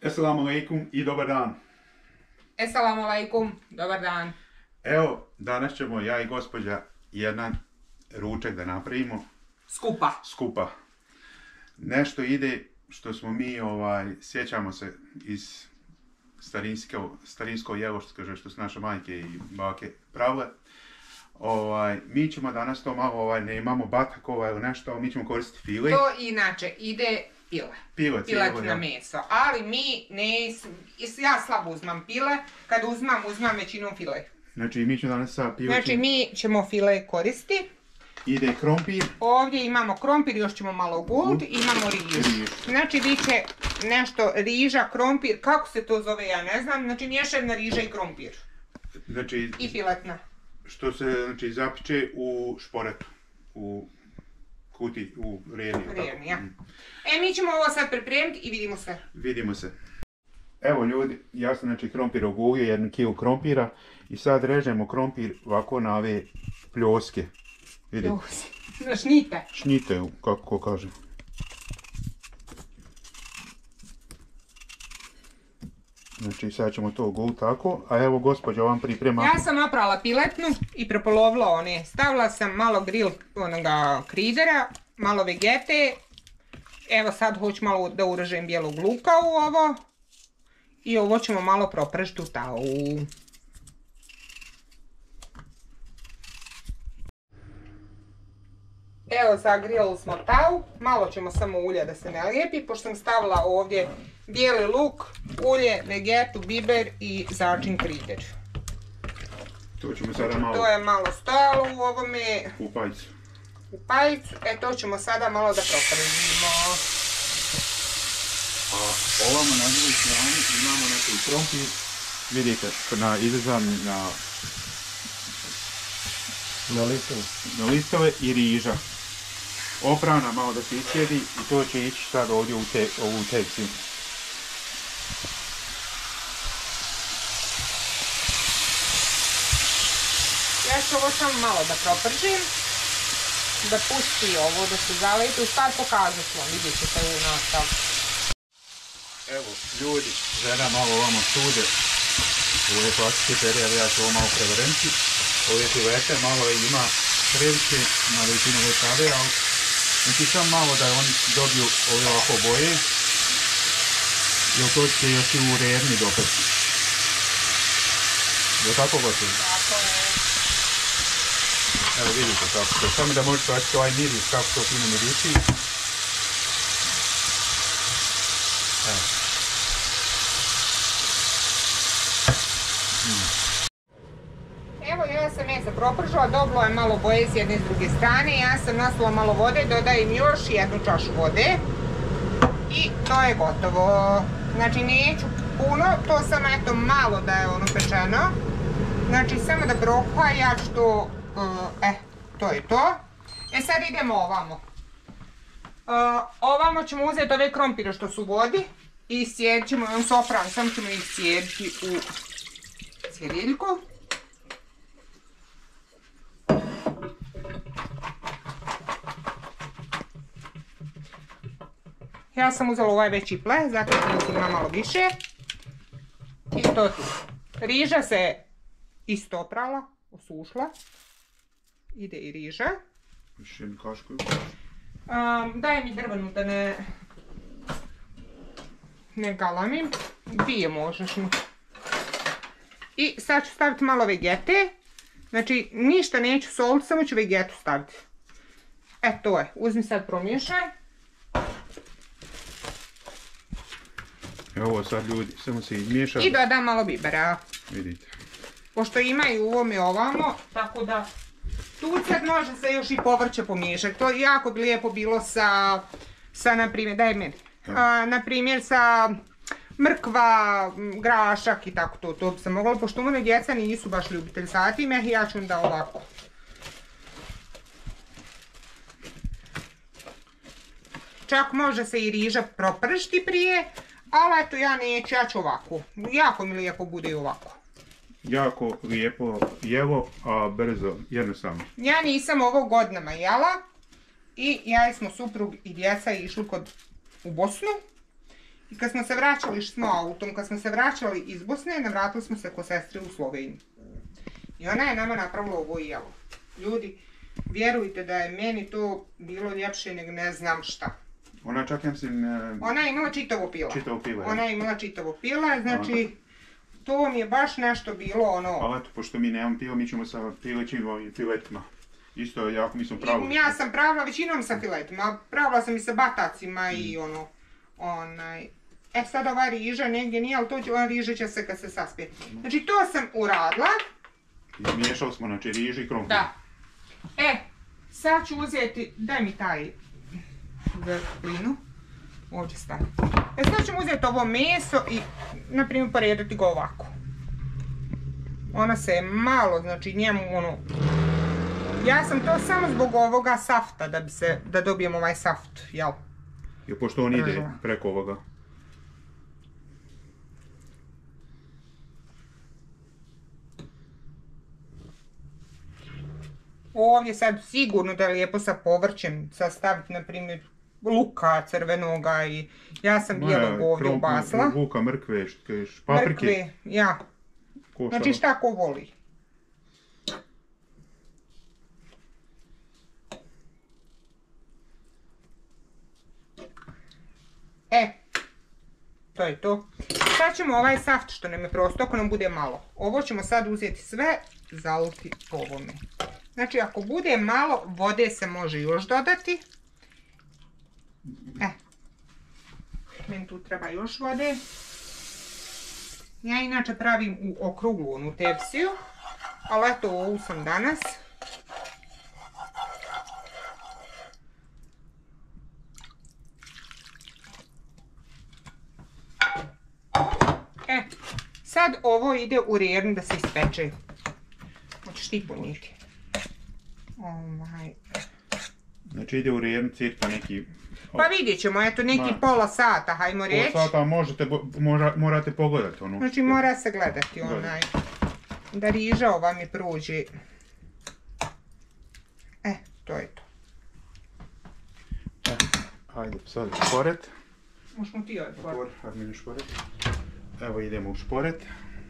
Assalamu alaikum i dobar dan. Assalamu alaikum, dobar dan. Evo, danas ćemo ja i gospođa jedan ručak da napravimo. Skupa. Nešto ide što smo mi, sjećamo se iz starinsko jelo što su naše majke i bake pravile. Mi ćemo danas to malo, ne imamo batak ili nešto, mi ćemo koristiti file. To inače ide pile. Piletno meso, ali ja slabo uzmam pile, kad uzmam većinom file. Znači mi ćemo danas sa pile. Znači mi ćemo file koristiti. Ide krompir. Ovdje imamo krompir, još ćemo malo guld, imamo riž. Znači bit će nešto riža, krompir, kako se to zove ja ne znam, znači mješavna riža i krompir. Znači, i piletna. Što se zapiče u šporetu, u kuti, u rijeni. Ja. Mi ćemo ovo sad pripremiti i vidimo se. Evo ljudi, ja sam krompir ogulio, 1 kg krompira i sad režemo krompir ovako na ove pljoske. Vidite? Na šnite. Šnite, kako ko kaže. Znači sad ćemo to oguliti tako, a evo gospođa vam priprema. Ja sam napravila piletnu i prepolovila one. Stavila sam malo grill kridera, malo vegete. Evo sad hoću malo da urežem bijelog luka u ovo. I ovo ćemo malo propržiti u tavu. Evo zagrijali smo tavu, malo ćemo samo ulja da se ne lijepi, pošto sam stavila ovdje bijeli luk, ulje, vegetu, biber i začin krider. To ćemo sada malo... To je malo stajalo u ovome... U pajicu. U pajicu, to ćemo sada malo da propržimo. A ovamo na drugoj strani imamo neki krompir. Vidite, izrezan na listove i riža. Oprana malo da se isjedi i to će ići sad ovdje u ovu tekciju. Ja ću ovo samo malo da propržim, da pusti ovo, da se zaleti, sad pokazat ću vam, vidjet ćete u nastavku. Evo, ljudi, žena malo ovamo sude, ovo je klasički perija, ja ću ovo malo prevrniti. Ove filete malo ima previše na većinu ove kave, ali znači sam malo da oni dobiju ove ovako boje, jer to će još i u redni dopesti. Je tako gotovo? Tako je. Evo vidite kako to, samo da možete osjetiti ovaj miris, kako to fino mirisi. Evo. Evo ja sam meso propržila, dobilo je malo boje s jedne i s druge strane, ja sam nasula malo vode, dodajem još 1 čašu vode i to je gotovo. Znači neću puno, to samo eto malo da je ono pečeno, znači samo da prokuha, ja ću to, to je to. Sad idemo ovamo. Ovamo ćemo uzeti ove krompire što su u vodi i sjedit ćemo, on sopran, samo ćemo ih sjediti u cjeliljku. Ja sam uzela ovaj veći ple, zato sam uzela malo više. I to tu. Riža se isto oprala, osušla. Ide i riža. Još jednu kašku. Daj mi drvenu da ne galamim. 2 možeš mi. I sad ću staviti malo vegete. Znači ništa neću soliti, samo ću vegetu staviti. To je. Uzmi sad promiješaj. Evo sad ljudi, samo se izmiješa. I dodam malo bibera. Vidite. Pošto ima i u ovome ovamo, tako da tu sad može se još i povrće pomiješati. To jako bi lijepo bilo sa na primjer, daj meni, na primjer sa mrkva, grašak i tako to bi se moglo, pošto moje djeca nisu baš ljubitelj satime, ja ću onda ovako. Čak može se i riža propržiti prije, ali eto ja neću, ja ću ovako. Jako mi lijepo bude i ovako. Jako lijepo jelo, a brzo, jednostavno. Ja nisam ovo godinama jela i ja smo suprug i djeca išli u Bosnu I kad smo se vraćali, išli smo autom, kad smo se vraćali iz Bosne, navratili smo se kod sestre u Sloveniji. I ona je nama napravila ovo jelo. Ljudi, vjerujte da je meni to bilo ljepše nego ne znam šta. Ona čak, ja mislim... Ona je imala čitavo pila. Čitavo pila, Ona je imala čitavo pila, znači... To mi je baš nešto bilo ono... Ali eto, pošto mi nemam pila, mi ćemo sa pilećim filetima. Isto jako mi smo pravili. Ja sam pravila većinom sa filetima, pravila sam i sa batacima i ono... E sad ova riža negdje nije, ali riža će se kad se saspije. Znači to sam uradila. I miješali smo, znači, riži i krompir. Da. Sad ću uzeti, daj mi taj vrtlinu. Ovdje stavim. Sad ćemo uzeti ovo meso i, na primjer, poredati ga ovako. Ona se je malo, znači njemu ono... Ja sam to samo zbog ovoga safta, da dobijem ovaj saft, jel? I pošto on ide preko ovoga. Ovdje sad sigurno da je lijepo sa povrćem, sad staviti, na primjer, luka crvenoga i ja sam bijelog ovdje ubasila. Luka, mrkve, paprike. Mrkve, ja. Znači šta ko voli. To je to. Sad ćemo ovaj saft što nam je prosto, ako nam bude malo. Ovo ćemo sad uzeti sve, zaliti po ovome. Znači ako bude malo, vode se može još dodati. Meni tu treba još vode. Ja inače pravim u okruglu onu tepsiju, ali eto ovu sam danas. Sad ovo ide u rernu da se ispeče. Hoćeš ti ponijeti. Znači ide u rernu cirka neki... Pa vidjet ćemo, eto neki pola sata, hajmo reći. Pola sata morate pogledati. Znači mora se gledati da riža ova mi prođe. To je to. Hajde sad šporet. Možemo ti odporet. Hajde šporet. Evo idemo u šporet.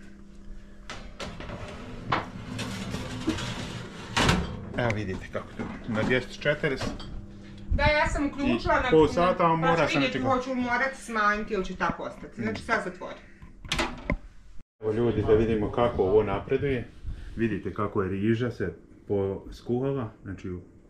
Evo vidite kako to, na 240. Da, ja sam uključila na... Pol sata mora se vidjeti, hoću morati smanjiti ili će tako ostati. Znači sad zatvori. Evo ljudi, da vidimo kako ovo napreduje. Vidite kako je riža se poskuhala. Znači,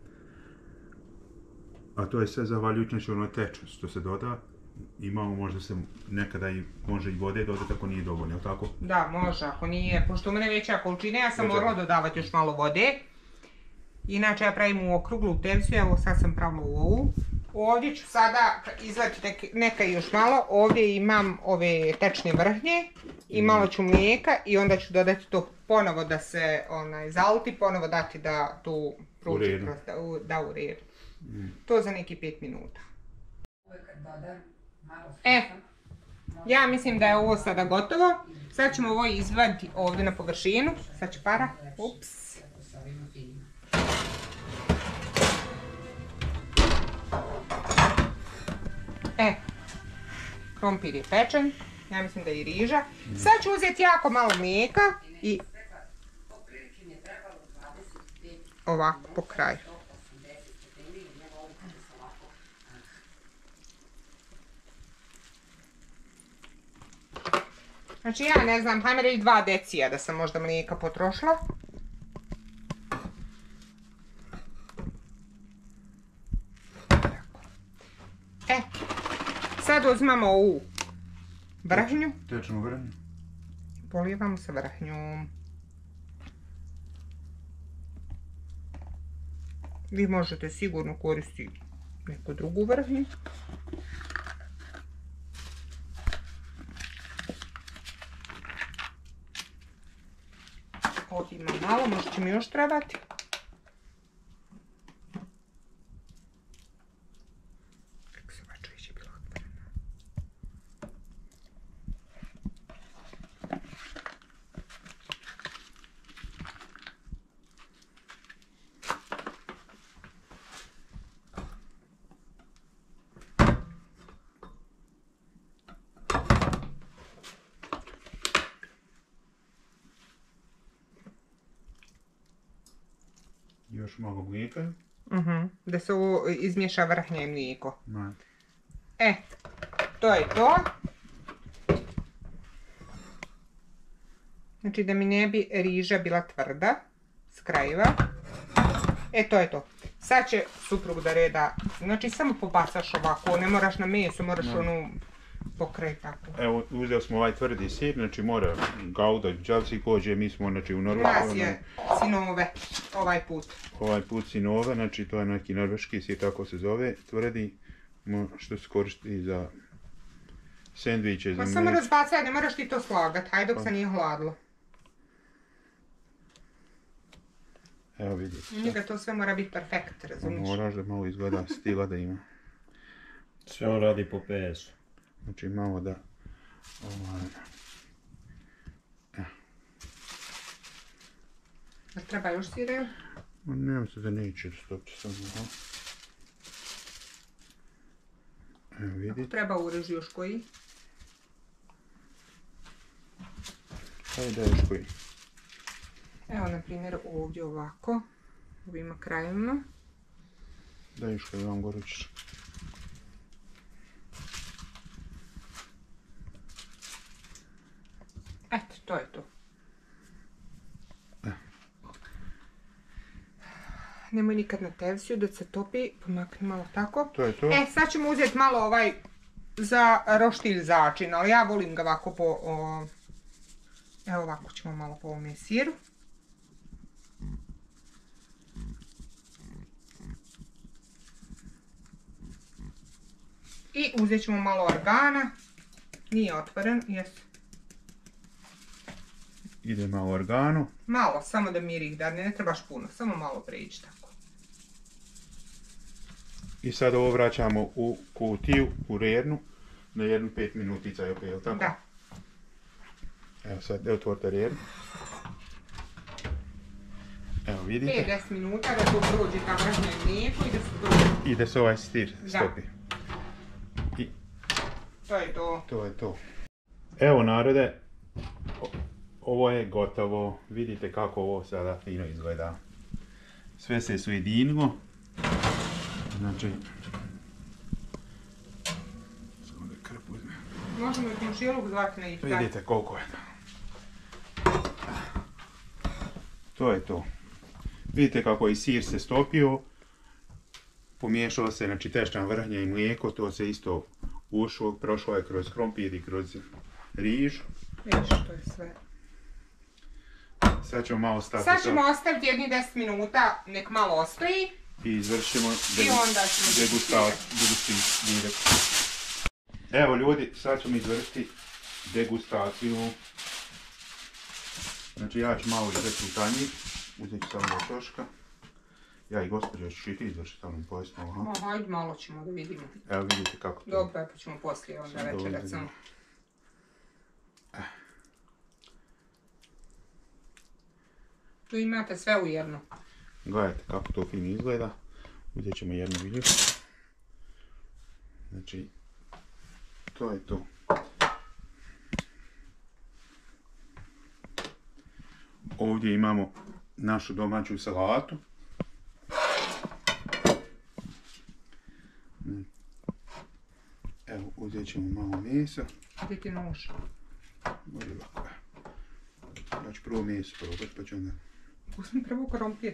a to je sve zahvaljujući znači ono teču što se doda. Imamo možda se nekada i može i vode dodati ako nije dovoljno, jel tako? Da, može, ako nije, pošto u mene veća količina, ja sam morala dodavati još malo vode. Inače ja pravim u okruglu tepsiju, evo sad sam pravila u ovu. Ovdje ću sada izvaditi neka još malo, ovdje imam ove tečne vrhnje i malo ću mlijeka i onda ću dodati to ponovo da se zaliti, ponovo dati da tu pruči da u redu. To za neki 5 minuta. Ja mislim da je ovo sada gotovo. Sad ćemo ovo izvaditi ovdje na površinu. Sad će para. Ups. Krompir je pečen. Ja mislim da je i riža. Sad ću uzeti jako malo mlijeka i ovako po kraju. Znači ja ne znam, hajme reći 2 decija da sam možda mlijeka potrošila. Sad uzmemo ovu vrhnju. Tečnu vrhnju. Polijevamo sa vrhnjom. Vi možete sigurno koristiti neku drugu vrhnju. Ovdje ima malo, možda će mi još trebati. Kako se vačuje će bilo otvoreno. još malo mlijeka. Da se ovo izmiješa vrhnje mlijeko. Ma. To je to. Znači da mi ne bi riža bila tvrda s krajeva. To je to. Sad će suprug da reda, znači samo pobacaš ovako, ne moraš na meso, moraš onu pokraj tako. Evo, uzeli smo ovaj tvrdi sir, znači mora gauda, džavci kođe, mi smo znači u Norveškoj. Nas je sinove ovaj put. Ovaj put sinove, znači to je neki norveški sir, tako se zove, tvrdi, što se koristi za sendviče, za samo razbacaj, ne moraš ti to slagat, hajde dok se nije hladilo. Evo vidite. Njega to sve mora biti perfekt, razumiješ? Moraš da malo izgleda stila da ima. Sve on radi po PS-u. Znači malo da... Treba još sire? Nemam se da neće stopiti samo. Evo vidite. Ako treba ureži još koji? Hajde još koji. Evo, na primjer, ovdje ovako, ovima krajevima. Daj još koji vam gorućiš. Eto, to je to. Nemoj nikad na tevsiju da se topi, pomakni malo tako. To je to. Sad ćemo uzeti malo ovaj za roštilj začin, ali ja volim ga ovako po... Evo ovako ćemo malo po ovome siru. I uzet ćemo malo organa. Nije otvoren, jesu. Ide malo organu. Malo, samo da mirih da ne trebaš puno, samo malo preći tako. I sad ovo vraćamo u kutiju, u rernu, na 1-5 minutica, jel tako? Da. Evo sad, otvorite rernu. Evo vidite. 5-10 minuta da to prođe ta vrhnje mlijeko i da se to... I da se ovaj sir stopi. I to je to. To je to. Evo narode, ovo je gotovo. Vidite kako ovo sada fino izgleda. Sve se ujedinilo. Znači... Samo da krp uzme. Možemo i komšiluk zvati na iftar. Vidite koliko je. To je to. Vidite kako i sir se stopio. Pomiješalo se, znači teštan vrhnje i mlijeko, to se isto ušlo, prošlo je kroz krompir i kroz riž. Vidiš, to je sve. Sad ćemo malo stati. Sad ćemo ostaviti jedni 10 minuta, nek malo ostoji. I izvršimo degustaciju. Evo ljudi, sad ćemo izvršiti degustaciju. Znači ja ću malo izvršiti u tanjir, uzeti ću samo čoška. Ja i gospođa ću čiti izvršiti samo pojasno. Hajde, malo ćemo da vidimo. Evo vidite kako to. Dobro, pa ćemo poslije onda večerat samo. Tu imate sve u jedno. Gledajte kako to fino izgleda. Uzet ćemo jednu viljušku. Znači, to je to. Ovdje imamo našu domaću salatu. Evo, uzet ćemo malo mesa. Gdje ti nož? Može ovako. Ja ću prvo meso probati, pa ću onda... Uzmi prvo krompir.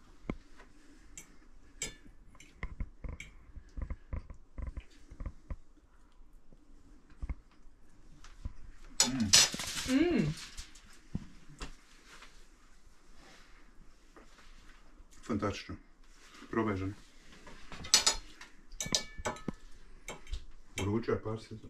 Fantastično. Probaj žena. Uručaj par se.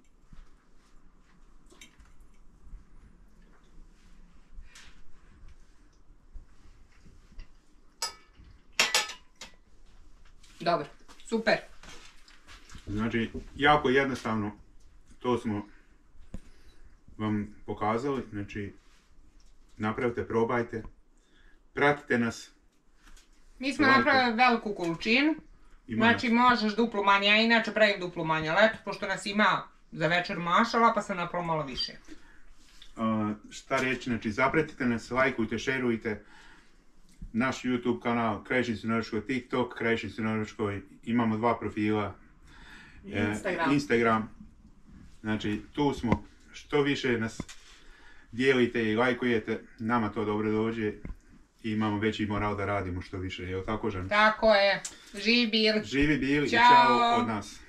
Dobro, super. Znači, jako jednostavno, to smo vam pokazali, znači, napravite, probajte, pratite nas. Mi smo napravili veliku količinu, znači možeš duplo manje, ja inače pravim duplo manje, ali eto, pošto nas ima za večer mašala, pa sam napravila malo više. Šta reći, znači, zapratite nas, lajkujte, šerujte, naš YouTube kanal, Krajišnici u Norveškoj, TikTok, Krajišnici u Norveškoj, imamo 2 profila, Instagram. Znači, tu smo, što više nas dijelite i lajkujete, nama to dobro dođe i imamo veći moral da radimo što više, je li tako, Žan? Tako je, živi bili. Živi bili i Ćao. čao od nas.